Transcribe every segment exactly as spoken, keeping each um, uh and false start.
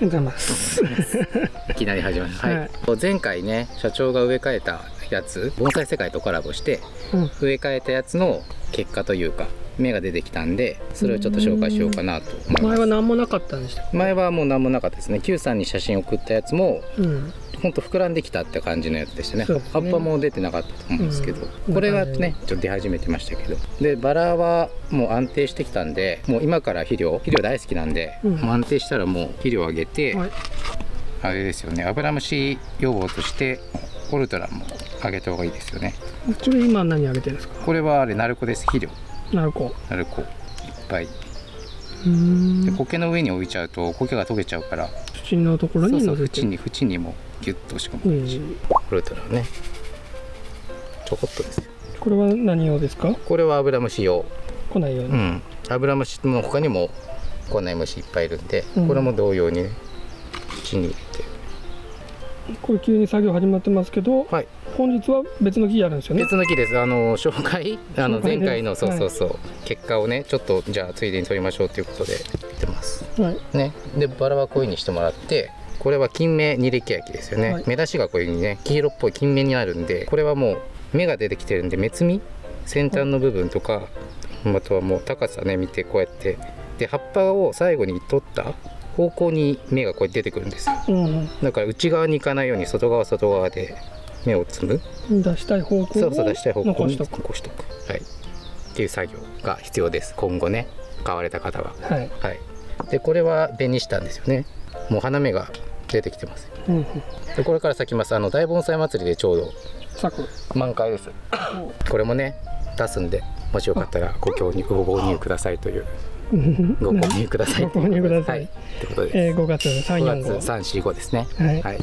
ございます。 いきなり始まる。はい。はい、前回ね、社長が植え替えたやつ、盆栽世界とコラボして、うん、植え替えたやつの結果というか、芽が出てきたんで、それをちょっと紹介しようかなと思います。 前は何もなかったんでしたっけ？前はもう何もなかったですね。Q さんに写真送ったやつも、うん、ほんと膨らんできたって感じのやつでしたね。ね、葉っぱも出てなかったと思うんですけど、うん、これがねちょっと出始めてましたけど、でバラはもう安定してきたんで、もう今から肥料肥料大好きなんで、うん、もう安定したらもう肥料をあげて、はい、あれですよね、アブラムシ予防としてオルトラもあげた方がいいですよね。 これ今何あげてるんですか？ これはあれナルコです。肥料ナルコナルコいっぱい。うーん、で苔の上に置いちゃうと苔が溶けちゃうから、 縁のところに乗せて、 縁に縁にもギュッと押し込む感じ。オルトラね、ちょこっとですよ。 これは何用ですか？ これはアブラムシ用。 来ないように。 うん、アブラムシの他にも来ない虫いっぱいいるんで、うん、これも同様にね縁に入れて。 これ急に作業始まってますけど、はい、本日は別の木やるんですよね。 別の木です。あの紹介、あの前回のそうそうそう、はい、結果をねちょっとじゃあついでに取りましょうということで言ってます。はい、ね、でバラはこういう風にしてもらって、これは金芽二歴焼きですよね。はい、目出しがこういう風にね黄色っぽい金芽になるんで、これはもう芽が出てきてるんで、目摘み先端の部分とか、はい、あとはもう高さね見てこうやってで葉っぱを最後に取った方向に芽がこうやって出てくるんですよ。うん、だから内側に行かないように外側外側で芽を摘む。 出したい方向をそうそう出したい方向に残しとく。 残しとく。はい。っていう作業が必要です。今後ね買われた方は。はい。はい。でこれはベニシタンですよね。もう花芽が出てきてます。うん、でこれから咲きます。あの大盆栽祭りでちょうど咲く満開です。これもね出すんで、もしよかったらご購入ご購入くださいという。ご購入ください。 ご購入ください。 ってことで、 えー、ごがつさん、よん、ご。 さん、し、ごですね。はい。はい、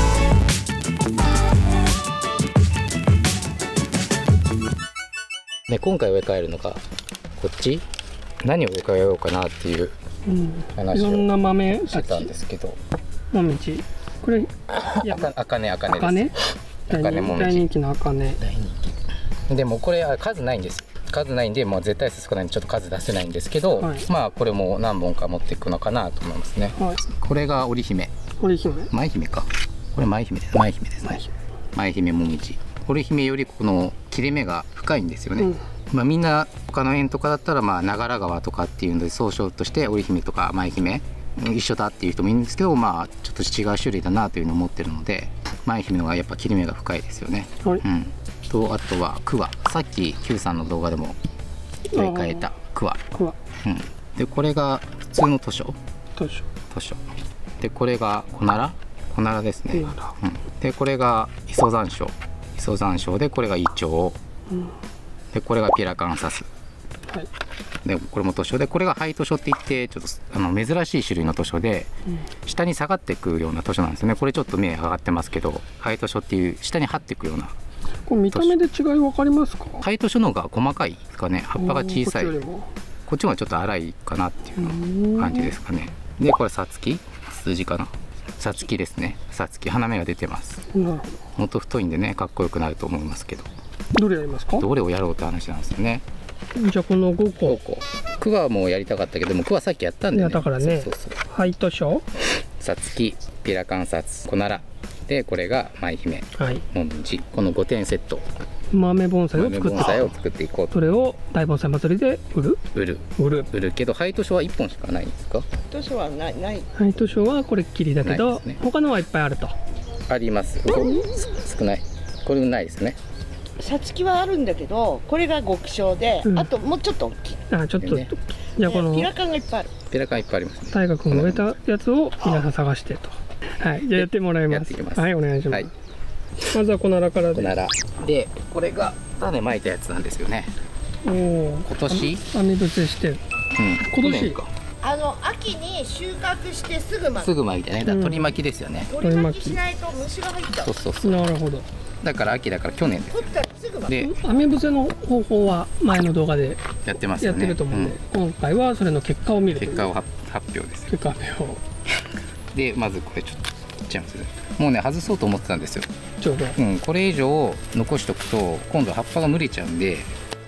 ね、今回植え替えるのがこっち。何を植え替えようかなっていう話をしてたんですけど。 もみじ。これ。 あかね、あかねです。 あかねもみじ。大人気のあかね。 大人気。でもこれ数ないんですよ。数ないんで、もう絶対数少ないんでちょっと数出せないんですけど、はい、まあこれも何本か持っていくのかなと思いますね。はい、これが織姫。 織姫。 舞姫か。これ舞姫です。舞姫ですね。舞姫もみじ。織姫よりこの切れ目が深いんですよね。うん、まあみんな他の園とかだったらまあ長良川とかっていうので総称として織姫とか舞姫一緒だっていう人もいるんですけど、まあちょっと違う種類だなというのを思ってるので、舞姫の方がやっぱ切れ目が深いですよね。はい、うん。とあとは桑、さっき Q さんの動画でも植え替えた桑、うん、でこれが普通の図書図書図書で、これがコナラコナラですね、うん、でこれがイソザンショウイソザンショウで、これがイチョウ、うん、でこれがピラカンサス、はい、でこれも図書で、これがハイ図書っていってちょっとあの珍しい種類の図書で、うん、下に下がっていくような図書なんですよね。これちょっと目上がってますけど、ハイ図書っていう下に張っていくような。 これ見た目で違い分かりますか？ ハイ図書の方が細かいですかね。葉っぱが小さい。こっちはちょっと粗いかなっていう感じですかね。でこれさつき数字かな。さつきですね。さつき花芽が出てます。なるほど。もっと太いんでねかっこよくなると思いますけど。 どれやりますか？どれをやろうって話なんですよね。 じゃあこのごこ。 クワもやりたかったけども、クワさっきやったんでね。 だからね。ハイ図書。 さつき、ピラカンサツ、コナラ。でこれが舞姫、はい、もみじ、このごてんセット豆盆栽を作って盆栽を作っていこうと。 それを大盆栽祭りで売る売る売る売るけど、ハイ図書はいっぽんしかないんですか？ 図書はないない。 ハイ図書はこれっきりだけど、ね、他のはいっぱいあると。 あります。少ない。これないですね。 さつきはあるんだけど、これが極小で、うん、あともうちょっと大きい。 あ、ちょっと、ね、じゃあこのピラカンがいっぱいある。 ピラカンいっぱいありますね。 大河君が植えたやつを皆さん探してと。はい、じゃあやってもらいます。はい、お願いします。はい、まずはコナラからで。 コナラで、これが種まいたやつなんですよね。おお。今年。 網伏せして。うん。今年か。 あの秋に収穫してすぐ巻く。 すぐ巻いてね。だ取り巻きですよね。 取り巻きしないと虫が入っちゃう。 そうそうそう。 なるほど。 だから秋だから去年です。 で、網伏せの方法は前の動画でやってますよね。 やってると思うんで、今回はそれの結果を見る。 結果を発表です。 結果発表。 でまずこれちょっと切っちゃいますね。もうね外そうと思ってたんですよ。 ちょうど。 うん、これ以上残しとくと今度葉っぱが蒸れちゃうんで、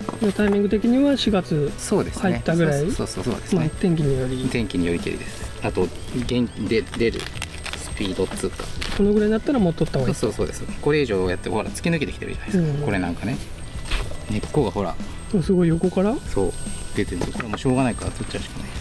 でタイミング的にはしがつ入ったぐらい。 そうそうそうですね。 まあ天気により天気によりけりです。あと元気で出るスピードっつうか、 このぐらいになったらもう取った方がいい。 そうそうそうです。これ以上やってほら突き抜けてきてるじゃないですか、うん、これなんかね根っこがほらすごい横からそう出てるんで、これもしょうがないから取っちゃうしかないです。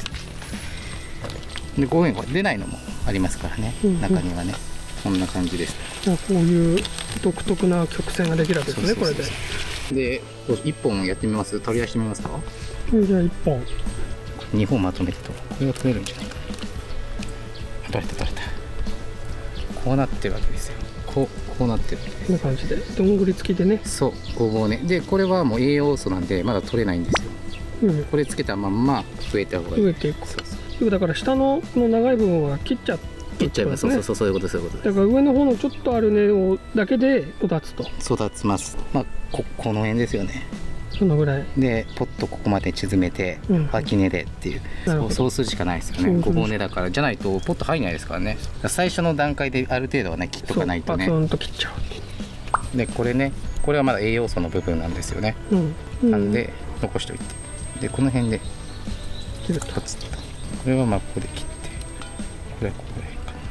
でこういうふうに出ないのもありますからね、うんうん、中にはねこんな感じです。 こういう独特な曲線ができるわけですね。これででいっぽんやってみます。取り出してみますか。 じゃあいっぽんにほんまとめてとこれが取れるんじゃないかな。取れた取れた。こうなってるわけですよ。こうこうなってるこんな感じでどんぐり付きでね。 そうごぼうね。でこれはもう栄養素なんでまだ取れないんですよ、うん、これつけたまんま植えた方がいい。 植えていく。そうそうだから下のこの長い部分は切っちゃって切っちゃいます、ね、そうそうそうそういうことそういうことだから上の方のちょっとある根をだけで育つと育ちます。まあ こ, この辺ですよね。 そのぐらいでポッとここまで縮めて、うん、脇根でっていう、そうそうするしかないですよね。ごぼう根だからじゃないとポッと入んないですからね。最初の段階である程度はね切っとかないとね。 パツンと切っちゃう。でこれねこれはまだ栄養素の部分なんですよね、うんうん、なんで残しておいて、でこの辺で切るとこれはまあここで切って、これはここ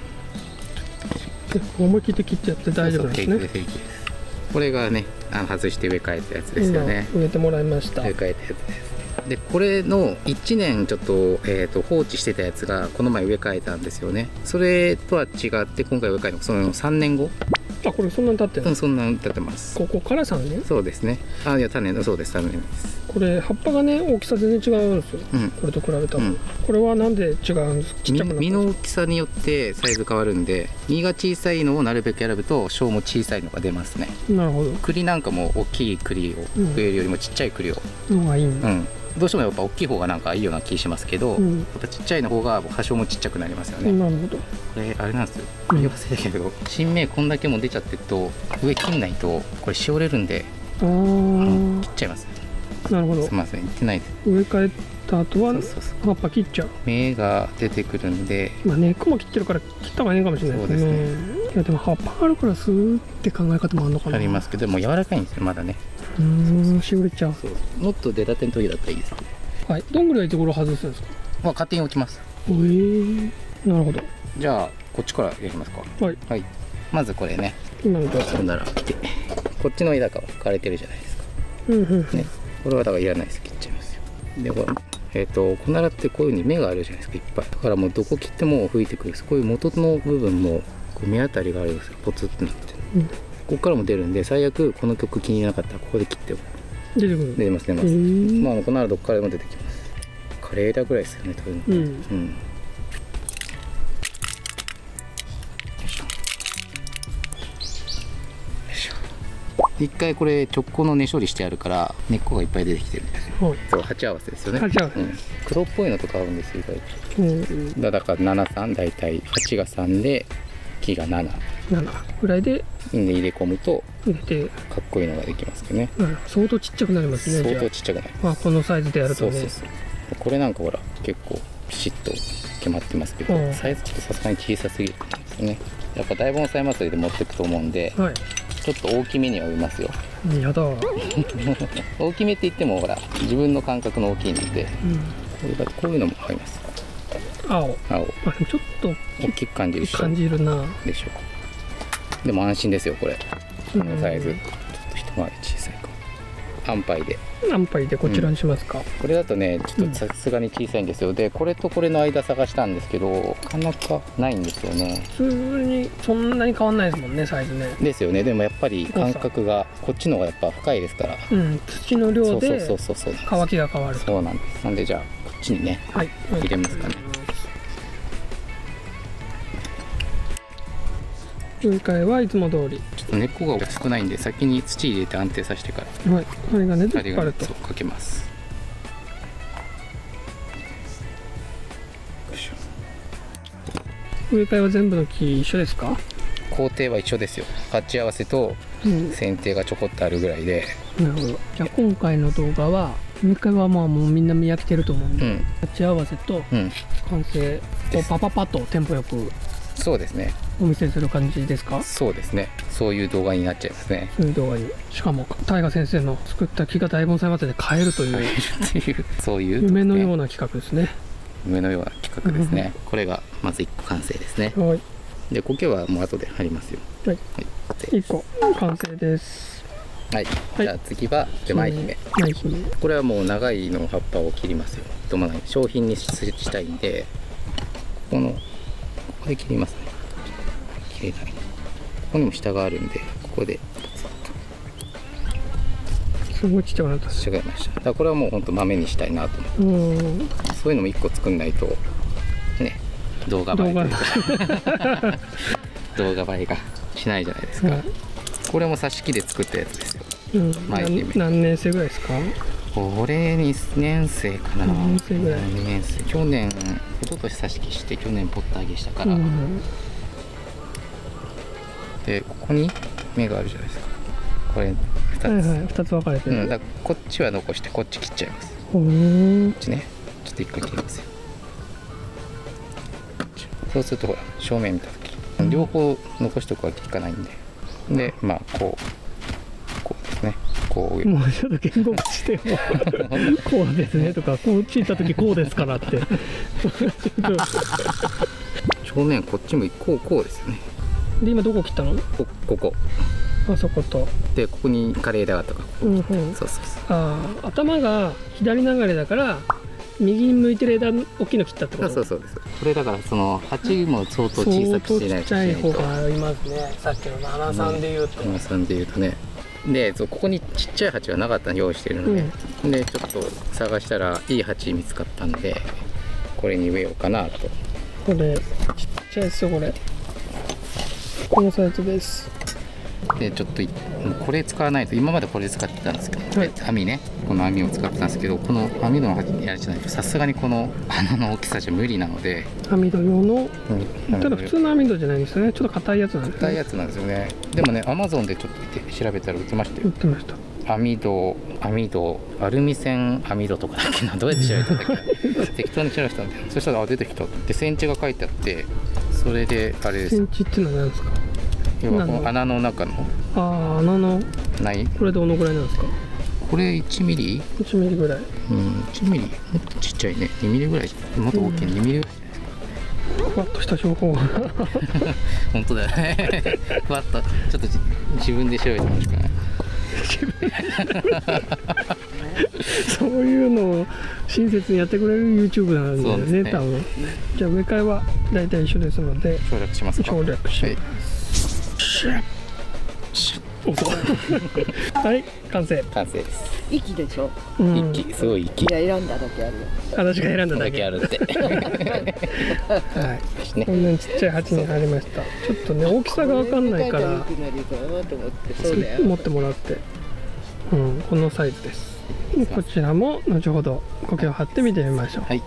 で思い切って切っちゃって大丈夫ですね。 そうそう平気です。これがねあの外して植え替えたやつですよね。 植えてもらいました。 植え替えたやつです。でこれのいちねんちょっと、えー、と放置してたやつがこの前植え替えたんですよね。それとは違って今回植え替えたのそのさんねんご。 あこれそんなに経ってるの？ うんそんなに経ってます。 ここからさんねん？ そうですね。あいや種のそうですさんねんです。 これ葉っぱがね大きさ全然違うんですよ、うん、これと比べたら、うん、これはなんで違うんですか？ちっちゃくなったんですか？ 実の大きさによってサイズ変わるんで、実が小さいのをなるべく選ぶと小も小さいのが出ますね。 なるほど。 栗なんかも大きい栗を植えるよりもちっちゃい栗をのがいいんだ、 うん、どうしてもやっぱ大きい方がなんかいいような気しますけど、うん、やっぱちっちゃいの方が多少もちっちゃくなりますよね。 なるほど。 これあれなんですよ、言い忘れたけど新芽こんだけも出ちゃってると上切んないとこれしおれるんで、あー切っちゃいます。 なるほど。 すみません言ってないです。 植え替えた後は葉っぱ切っちゃう。 芽が出てくるんで、 まあ根っこも切ってるから切った方がいいかもしれないですね。そうですね。いやでも葉っぱあるからスーって考え方もあるのかな。 ありますけどもう柔らかいんですよまだね。 うーんしおれちゃう。 そうもっと出たての時だったらいいですね。 はい。どんぐらいいつ頃外すんですか？ まあ勝手に置きます。 えー、なるほど。 じゃあこっちからやりますか。 はい、 はい、まずこれね今のとこんなら切ってこっちの枝が枯れてるじゃないですか、 うんうんうん、 ね、これはだからいらないです切っちゃいますよ。でこれえーとコナラってこういう風に芽があるじゃないですかいっぱい。だからもうどこ切っても吹いてくるんです。こういう元の部分もこう芽あたりがあるんですよ。ポツってなって、うん、ここからも出るんで最悪この曲気に入らなかったらここで切っても出てくる。 出ます出ます。まあコナラどっからでも出てきます。枯れ枝ぐらいですよね多分。うん、うん、一回これ直行の根処理してあるから根っこがいっぱい出てきてるんですよ。はい、そう鉢合わせですよね。 鉢合わせ、 うん、黒っぽいのとか合うんですよ意外と、うん、だ, だからなな、さん大体はちがさんで木がなな、 ななぐらいで入れ込むと入れてかっこいいのができますけどね。 相当ちっちゃくなりますね。 相当ちっちゃくなります。 あこのサイズでやるとね。そうそうそう。 これなんかほら結構ピシッと決まってますけど、サイズちょっとさすがに小さすぎるんですね。やっぱ大盆栽祭りで持っていくと思うんで、はい、ちょっと大きめには植えますよ。 やだ大きめって言ってもほら自分の感覚の大きいので、うん、こういうこういうのも合います。 青青あちょっと大きく感じる感じるなでしょう。でも安心ですよこれ、このサイズちょっと一回り小さいか。安牌で安牌でこちらにしますか、うん、 これだとねちょっとさすがに小さいんですよ。でこれとこれの間探したんですけどなかなかないんですよね。 普通にそんなに変わんないですもんねサイズね。 ですよね。でもやっぱり感覚がこっちの方がやっぱ深いですから、 うん、土の量でそうそうそうそう乾きが変わる。 そうなんです。なんでじゃあこっちにね、はい、入れますかね。 植え替えはいつも通りちょっと根っこが少ないんで先に土入れて安定させてから、 はい、針金で引っ張るとかけます。 植え替えは全部の木一緒ですか？ 工程は一緒ですよ。鉢合わせと剪定がちょこっとあるぐらいで、 うん、なるほど。じゃあ今回の動画は植え替えはまあもうみんな見飽きてると思うんで、うん、鉢合わせと完成をパパパッとテンポよくそうですねお見せする感じですか？ そうですね、そういう動画になっちゃいますね。 そういう動画に、しかも大河先生の作った木が大盆栽祭りで買えるというっていうそういう、 夢のような企画ですね。 夢のような企画ですね。これがまずいっこ完成ですね。 はい。 で苔はもう後で貼りますよ。 はい。 はい、 いっこ完成です。 はい。じゃあ次は舞姫。 舞姫。 これはもう長いの葉っぱを切りますよ。どまない商品にしたいんで、ここのここで切りますね。切れない。ここにも下があるんで、ここで。 すごいちっちゃくなった。 違いました。だからこれはもう本当豆にしたいなと思って。うん。そういうのもいっこ作んないとね、動画映えというか動画映えがしないじゃないですか。はい、これも挿し木で作ったやつですよ。 うん、何, 何年生ぐらいですか？ これにねん生かな。 にねん生ぐらい。 にねん生。去年、一昨年挿し木して去年ポッター揚げしたから。うん、でここに芽があるじゃないですか。これふたつ。はいはい、ふたつ分かれてる。うん、だからこっちは残してこっち切っちゃいます。こっちね。ちょっと一回切りますよ。そうするとほら正面見た時両方残しておくわけいかないんで、でまあこうこうですね、こうもうちょっと言語化してよこうですねとか、こっち行った時こうですからって正面こっちもこうこうですよね。で今どこ切ったの？こここあそことで、ここに枯れ枝があったから、うんうん、そうそうそう。ああ、頭が左流れだから右に向いてる枝大きいの切ったってこと？そうそうです。これだからその鉢も相当小さくしないといけないと。ちっちゃい方がありますね。さっきの花さんでいうと。花さんでいうとね。で、ここにちっちゃい鉢がなかったの用意してるので、うん、でちょっと探したらいい鉢見つかったんで、これに植えようかなと。これちっちゃいですよこれ。このサイズです。でちょっとこれ使わないと、今までこれ使ってたんですけど、はい、網ね、この網を使ってたんですけど、この網戸のやりじゃないとさすがにこの穴の大きさじゃ無理なので、網戸用の、うん、ただ普通の網戸じゃないんですよね。ちょっと硬いやつなんですね。硬いやつなんですよね。でもね、アマゾンでちょっと調べたら売ってましたよ。売ってました。網戸、網戸、アルミ線網戸とかだっけな、どうやって調べたんだっけ適当に調べたんで、そしたらあ出てきたで、センチが書いてあって、それであれです。センチっていうのは何ですか？要はこの穴の中の、ああ、穴のないこれどのぐらいなんですか？これいちミリ？いちミリぐらい。うん、いちミリ、もっとちっちゃいね。にミリぐらい、もっと大きい、にミリぐらいじゃないですか。ふわっとした情報が本当だよねふわっとちょっと自分で調べてもしかないそういうのを親切にやってくれる YouTube なんだよね、ね多分。じゃあ植え替えは大体一緒ですので省略しますか？省略します、はいはい、完成。完成です。息でしょ。うん、息、すごい息。いや、選んだだけあるよ。私が選んだだけあるって。はい。こんなにちっちゃい鉢に入りました。ちょっとね、大きさがわかんないから。持ってもらって。うん、このサイズです。こちらも後ほど苔を貼ってみてみましょう。はい。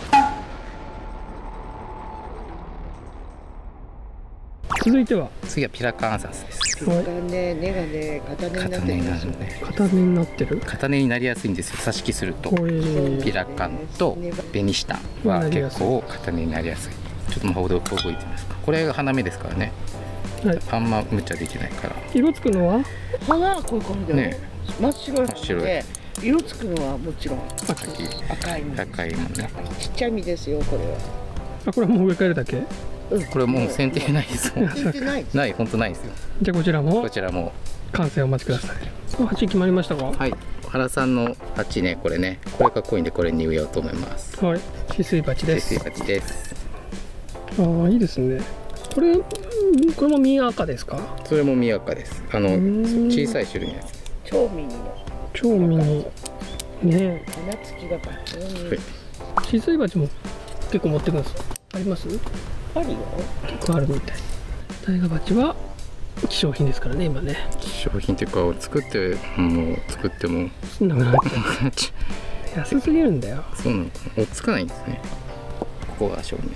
続いては次はピラカンアンサスです。ピラカンね、根がね、片根になってるね。片根になってる。片根になりやすいんですよ。挿し木すると。ピラカンとベニシタンは結構片根になりやすい。ちょっともうほど覚えてますか。これが花芽ですからね。はい。あんま無茶できないから。色つくのは？花はこういう感じね。真っ白い。真っ白い。色つくのはもちろん赤い。赤い。赤いもんね。ちっちゃい実ですよこれは。あ、これはもう植え替えるだけ？これもう剪定ないですもん。ない、本当ないですよ。じゃあこちらもこちらも完成お待ちください。鉢決まりましたか？はい。原さんの鉢ね、これね、これかっこいいんでこれに植えようと思います。はい。止水鉢です。止水鉢です。ああ、いいですね。これこれも実赤ですか？それも実赤です。あの小さい種類のやつ。超ミニの。超ミニ。ね。花付きだから。止水鉢も結構持ってくんです。あります？あるよ。結構あるみたい。大河鉢は希少品ですからね今ね。希少品っていうか作ってもう作ってもそんなくなっちゃう。安すぎるんだよ。そうなのかな。追っつかないんですね。ここが正面です。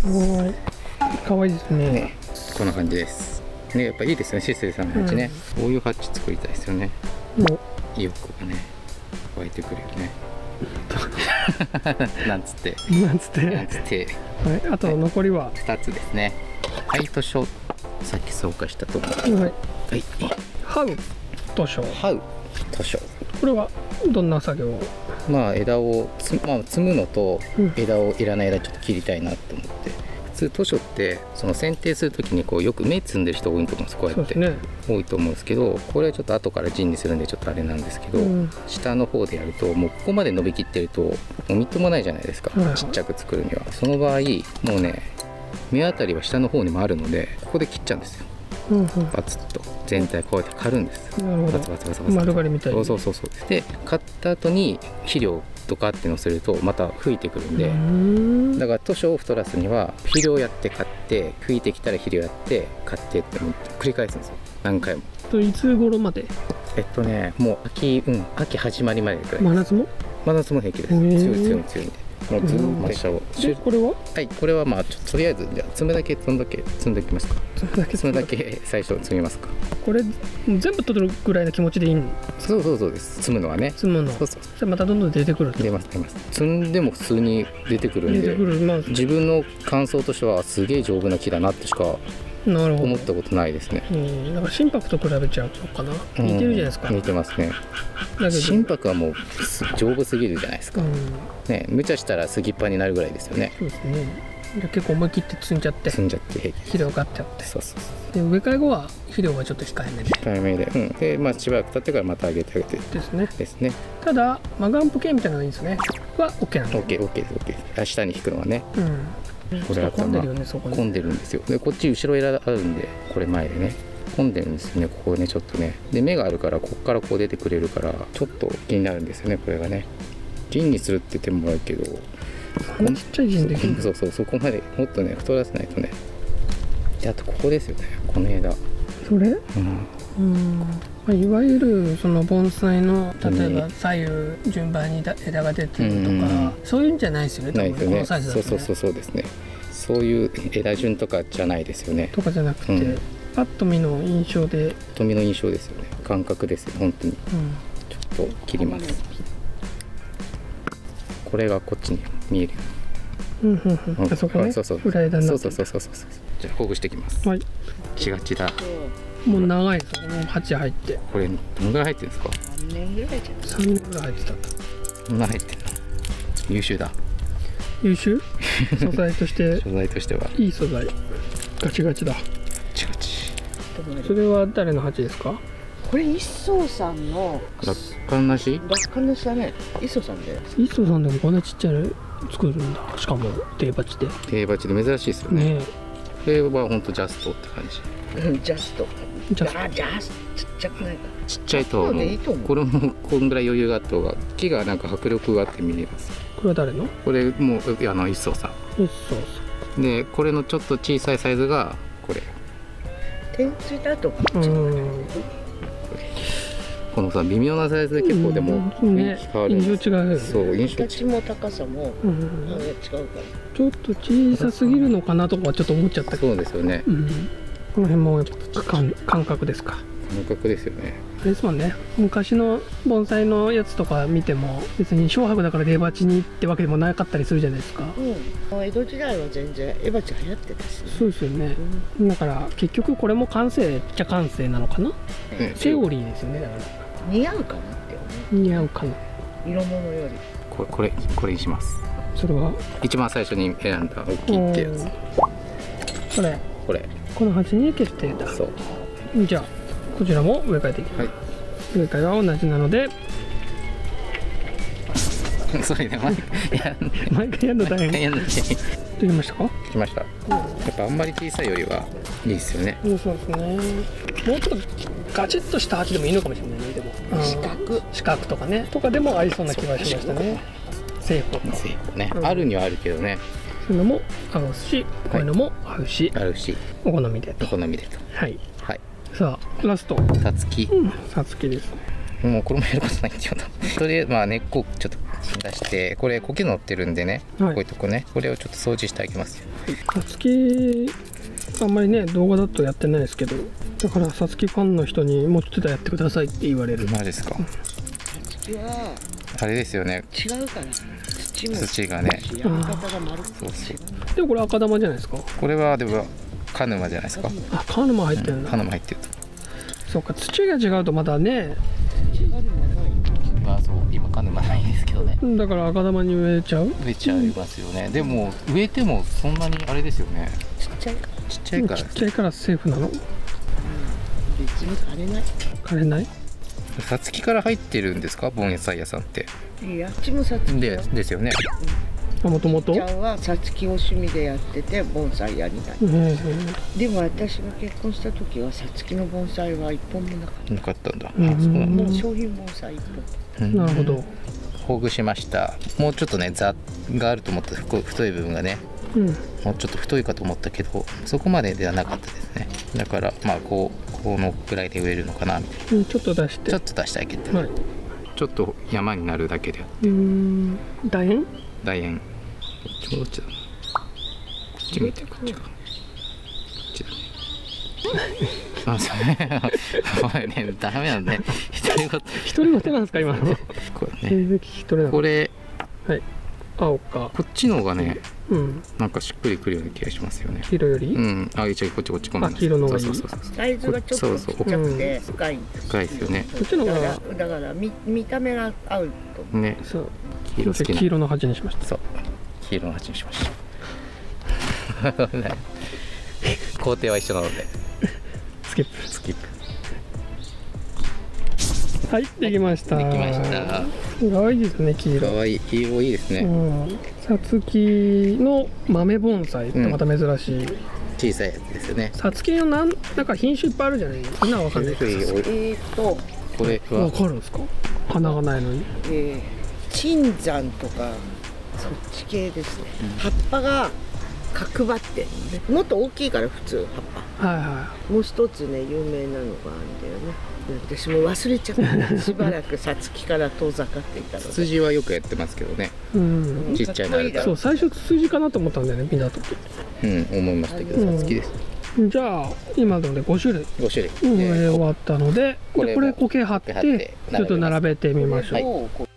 はい。可愛いですね。ね、こんな感じです。ね、やっぱいいですよね、システさんの鉢ね。うん、こういう鉢作りたいですよね。もう意欲がね湧いてくるよね。なんつってなんつってなんつって、はい、あと残りはふたつですね。ハイトショーさっき紹介したと思う。 はい。 はい。 ハウ図書。 ハウ図書。 これはどんな作業を？ まあ枝をつ、まあ、摘むのとうん枝をいらない枝ちょっと切りたいなと思って、普通図書ってその剪定するときにこうよく芽摘んでる人多いと思うんです。こうやって、 そうですね。 多いと思うんですけど、これはちょっと後から陣にするんでちょっとあれなんですけど、 うん下の方でやるともうここまで伸びきってるともうみっともないじゃないですか、 はいはいちっちゃく作るには。その場合もうね芽あたりは下の方にもあるのでここで切っちゃうんですよ。 うんうん。 バツッと全体こうやって刈るんです。 なるほどバツバツバツバツ丸刈りみたいに。 そうそうそうそうで刈った後に肥料とかってのするとまた吹いてくるんで、 うーん。 だから図書を太らすには肥料やって買って吹いてきたら肥料やって買ってってもう繰り返すんですよ、何回も。 といつ頃まで？ えっとねもう秋うん秋始まりまでくらい、 真夏も？ 真夏も平気です。 へー強い強い強いんでもうずーっと下をでこれは？ はいこれはまあちょとりあえずじゃあ摘むだけ摘むだけ摘んでおきますか。 それだけ摘むだけ最初摘みますか。 これ全部取るぐらいの気持ちでいいん？ そうそうそうです。摘むのはね。 積むの？ そうそうじゃあまたどんどん出てくると。 出ます出ます。摘んでも普通に出てくるんで出てくる。まあ自分の感想としてはすげえ丈夫な木だなってしかなるほど。 思ったことないですね。 うん。だから心拍と比べちゃうとかな。似てるじゃないですか。 うん似てますね。 だけど。 心拍はもうす丈夫すぎるじゃないですか、 うん。 ね、無茶したら杉っぱになるぐらいですよね。 そうですね。じゃあ結構思い切って積んじゃって積んじゃって平気。 肥料がってあって。 そうそうそうで植え替え後は肥料はちょっと控えめで控えめで、うん、でまあしばらく経ってからまた上げてあげてですね。 ですね。 ただマガンプ系みたいなのがいいんですね。は OK なんで。 OK OK です OK です。下に引くのはねうん。 これちょっと混んでるよねそこに。 混んでるんですよ。でこっち後ろ枝あるんでこれ前でね混んでるんですよね。ここねちょっとねで芽があるからここからこう出てくれるからちょっと気になるんですよねこれがね。陣にするって言ってもらうけどこんなちっちゃい陣できる。 そうそうそこまでもっとね太らせないとね。であとここですよねこの枝。 それ？ うんうん。まあいわゆるその盆栽の例えば左右順番に枝が出てるとかそういうんじゃないですよね。 ないですよね。 このサイズだとね。 そうそうそうそうですね。そういう枝順とかじゃないですよね。 とかじゃなくて、 うんパッと見の印象で、 富の印象ですよね。感覚ですよ本当に。 うん、 ちょっと切ります。これがこっちに見えるようんうんうんうに。 あそこね。 そうそう裏枝になってる。 そうそうそうそうそう。じゃあほぐしていきます。 はい。 ちがちだ。 もう長いですよ。もう鉢入ってこれどのぐらい入ってるんですか。 さんねんぐらいじゃないさんねんぐらい入ってた。 どんな入ってるの。優秀だ。 優秀？素材として素材としてはいい素材。ガチガチだ。 ちがち。 それは誰の鉢ですか？ これ一層さんの楽観なし。 楽観の下ね一層さんで一層さんでもこんなちっちゃいの作るんだ。しかも定鉢で。 定鉢で珍しいですよね。 ねこれは本当ジャストって感じ。 うんジャストえ。じゃああジャストちっちゃくないかちっちゃいとそうでいいと思うこれもこんぐらい余裕があった方が木がなんか迫力があって見えます。 これは誰の？ これもうあの一層さ一層んでこれのちょっと小さいサイズがこれ天ついた後さん。うん。 このさ微妙なサイズで結構でもうん雰囲ね気変わるんです。 印象違うよね。 そう印象形も高さもうんあれ違うからちょっと小さすぎるのかなとかはちょっと思っちゃったけど、 そうですよね。 うん、この辺もやっぱ感感覚ですか。 感覚ですよね。 あれですもんね、昔の盆栽のやつとか見ても別に小白だから出鉢にってわけでもなかったりするじゃないですか。 うん江戸時代は全然エバチ流行ってたしねそうですよね、だから結局これも感性っちゃ感性なのかな、 ねセオリーですよね。だから似合うかなって思似合うかな。 う色物よりこれこれこれにします。 それは一番最初に選んだ大きいってやつ。 これこれこの鉢に決定だ。 そうじゃあこちらも植え替えていきます。 はい植え替えは同じなのでそれで毎回やん毎回やるの大変。 やんなきゃいできましたか？ きました。やっぱあんまり小さいよりはいいですよね。 うんそうですね。もうちょっとガチッとした鉢でもいいのかもしれないね。でも四角四角とかねとかでも合いそうな気がしましたね。正方形成功ね、 うんあるにはあるけどね。 そういうのも合うし、こういうのも合うし、 あるしお好みでと。 お好みでと。 はい。 はいさあラスト、 さつき、 うん、さつきですね。 もうこれもやることないんだよな。とりあえずまあ根っこをちょっと出してこれ苔乗ってるんでね、 はいこういうとこねこれをちょっと掃除してあげますよ。 さつきあんまりね動画だとやってないですけど、だからさつきファンの人にもうちょっとやってくださいって言われる。 マジですか。 土はあれですよね、 違うから土も土がね。 やり方が丸くそうそう。 でもこれ赤玉じゃないですか。 これはでも鹿沼じゃないですか。 あ、鹿沼入ってるんだ。 鹿沼入ってると。 そうか、土が違うとまたね。 まあそう今鹿沼ないですけどね。 だから赤玉に植えちゃう。 植えちゃいますよね。でも植えてもそんなにあれですよね。 ちっちゃいちっちゃいから。 ちっちゃいからセーフなの。 別に枯れない。 枯れない。 さつきから入ってるんですか、盆栽屋さんって。 いや、うちもさつきでですよね。 あ、もともと。 ちゃんはさつきを趣味でやってて盆栽やりたい。でも私が結婚した時はさつきの盆栽は一本もなかった。 なかったんだ。 うんあ、そうなんだ。 もう商品盆栽一本。 なるほど。 ほぐしました。もうちょっとね、ざがあると思ったら太太い部分がね、 うん。 もうちょっと太いかと思ったけど、そこまでではなかったですね。だからまあこうこのくらいで植えるのかなみたいな。 うん、ちょっと出して。 ちょっと出してあげて、 はい。 ちょっと山になるだけで。 うーん。楕円。 楕円。こっちもどっちだ。こっち見てこっちか。こっちだね。あ、そうね。おいね、ダメなんで、ね。独り言。 独り言なんですか今の。 これね。 全然聞き取れなかっこれ。 た。はい。青か。 こっちの方がね、 うん。 なんかしっくりくるような気がしますよね。 黄色より。 うん。あ、違う、こっちこっちこんな。 あ、黄色の方がいい。 そうそうそうそう。 サイズがちょっとちっちゃくて深いんです。 深いですよね。 こっちの方が。 だからだから見見た目が合うと思う。 ね。 そう。 黄色好きな。 黄色の鉢にしました。 そう。黄色の鉢にしました。工程は一緒なので。 スキップ。 スキップ。 はい、できました。 できました。 可愛いですね、黄色。 可愛い、黄色いいですね。 うん。さつきの豆盆栽ってまた珍しい。 小さいやつですよね。 さつきのなん、なんか品種いっぱいあるじゃない。みんなわかんないけど。 えーとこれはわかるんですか。花がないのに。 えー、椿山とかそっち系ですね。葉っぱが角張ってるのね。もっと大きいから普通葉っはいはぱ。もう一つね有名なのがあるんだよね。私も忘れちゃったしばらくさつきから遠ざかっていたので。 ツツジはよくやってますけどね。 い。うん。 ちっちゃいのあるから。 そう、最初ツツジかなと思ったんだよね、見たとき。 うん、思いましたけど、さつきです。 じゃあ、今のでご種類。 ご種類。 うん、 で植え終わったので、 これでこれ苔貼っ苔貼ってて、ちょっと並べてみましょう。 をこう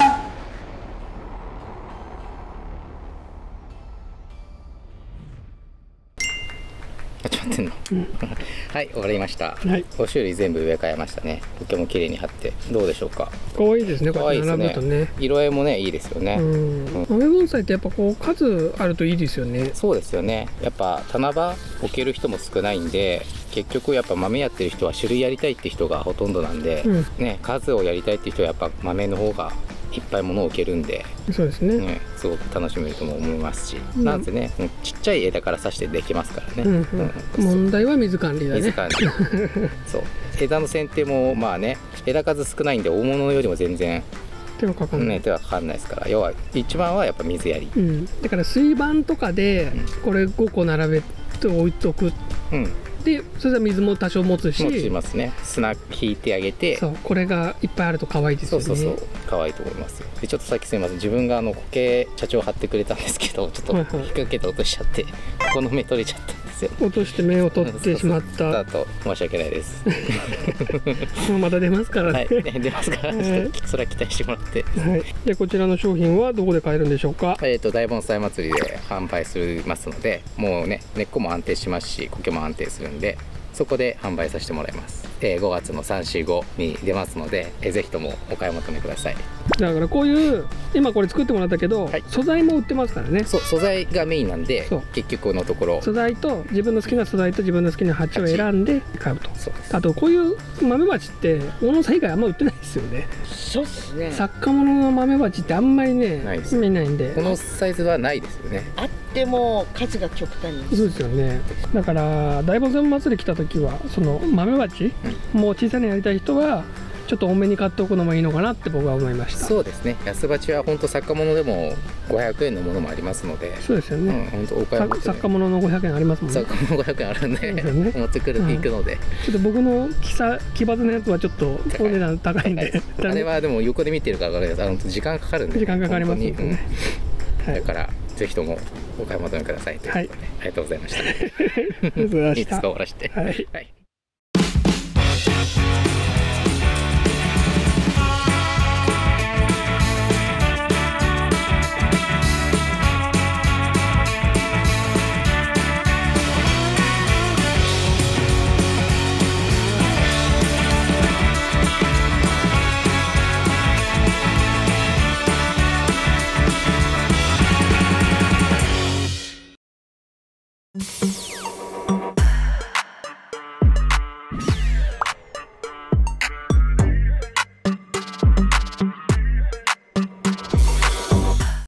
あ、ちょっと待ってんの。はい、終わりました。 はい。 ご種類全部植え替えましたね。苔も綺麗に貼って、どうでしょうか。 可愛いですね、こ可うやって愛いですね並ぶとね。 色合いもね、いいですよね。 うん。豆盆栽ってやっぱこう数あるといいですよね。 そうですよね。やっぱ棚場置ける人も少ないんで、結局やっぱ豆やってる人は種類やりたいって人がほとんどなんで、 うんね、数をやりたいって人はやっぱ豆の方がいっぱい物を置けるんで、 そうですね。 ね、すごく楽しめるとも思いますし、 うんなんせね、うんちっちゃい枝から刺してできますからね。 うんうんうん。問題は水管理だね。 水管理そう枝の剪定もまあね、枝数少ないんで大物よりも全然、 手はかかんない。 ね、手はかかんないですから、要は一番はやっぱ水やり。 うん。だから水盤とかでこれごこ並べて置いとく。 うん、 で、それは水も多少持つし。 持ちますね。砂引いてあげて、 そう、これがいっぱいあると可愛いですよね。 そうそうそう、可愛いと思いますよ。でちょっとさっきすみません、自分があの苔社長貼ってくれたんですけど、ちょっと引っはいはい掛けて落としちゃって、ここの芽取れちゃったんですよ。 落として芽を取ってしまっだた。 と申し訳ないです。 もうまた出ますからね。 はい、ね出ますから、 はいちょっとそれは期待してもらって。 はい。で、こちらの商品はどこで買えるんでしょうか。 えー、と大盆栽祭りで販売するますので、もうね根っこも安定しますし苔も安定するんで、そこで販売させてもらいます。えー、ごがつのさん、し、ごに出ますので、えー、ぜひともお買い求めください。 だからこういう今これ作ってもらったけど、 はい素材も売ってますからね。 そう素材がメインなんでそう、 結局のところ素材と自分の好きな素材と自分の好きな鉢を選んで買うと。 そうです。 あとこういう豆鉢って小野さん以外あんま売ってないですよね。 そうっすね。 作家物の豆鉢ってあんまりねないです見ないんで。 このサイズはないですよね。 あっても数が極端に。 そうですよね。だから大盆栽祭り来た時はその豆鉢、もう小さいのやりたい人はちょっと多めに買っておくのもいいのかなって僕は思いました。 そうですね。安鉢は本当作家物でもごひゃくえんのものもありますので、 そうですようん、 ね。 本当お買いさ求め作家物のごひゃくえんありますもんね。 作家物ごひゃくえんあるんで、 そうですよね持ってくるっていくので、 ちょっと僕の奇さ奇抜なやつはちょっとお値段高いんで、 あれはでも横で見てるから分かるけど、あの時間かかるんで、 時間かかりますよ本当にね。はいうんだからぜひともお買い求めくださいということで、 はいありがとうございました。 ありがとうございましたいいですか、終わらして。 はいはい